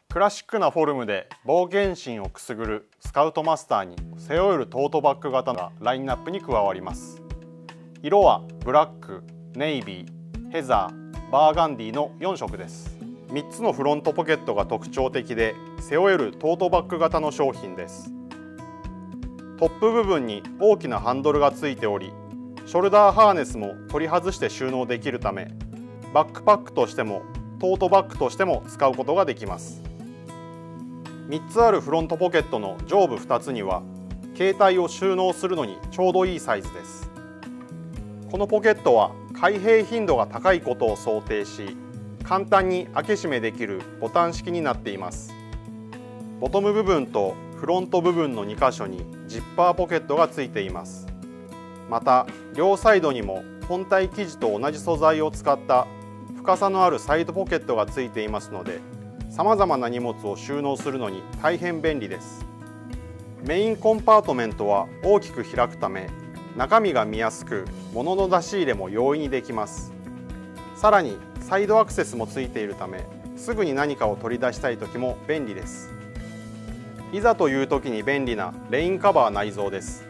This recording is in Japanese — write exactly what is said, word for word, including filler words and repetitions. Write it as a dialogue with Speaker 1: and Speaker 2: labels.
Speaker 1: クラシックなフォルムで冒険心をくすぐるスカウトマスターに背負えるトートバッグ型がラインナップに加わります。色はブラック、ネイビー、ヘザー、バーガンディのよん色です。みっつのフロントポケットが特徴的で背負えるトートバッグ型の商品です。トップ部分に大きなハンドルがついており、ショルダーハーネスも取り外して収納できるため、バックパックとしてもトートバッグとしても使うことができます。みっつあるフロントポケットの上部ふたつには携帯を収納するのにちょうどいいサイズです。このポケットは開閉頻度が高いことを想定し、簡単に開け閉めできるボタン式になっています。ボトム部分とフロント部分のにかしょにジッパーポケットがついています。また両サイドにも本体生地と同じ素材を使った深さのあるサイドポケットがついていますので、さまざまな荷物を収納するのに大変便利です。メインコンパートメントは大きく開くため、中身が見やすく物の出し入れも容易にできます。さらにサイドアクセスもついているため、すぐに何かを取り出したい時も便利です。いざという時に便利なレインカバー内蔵です。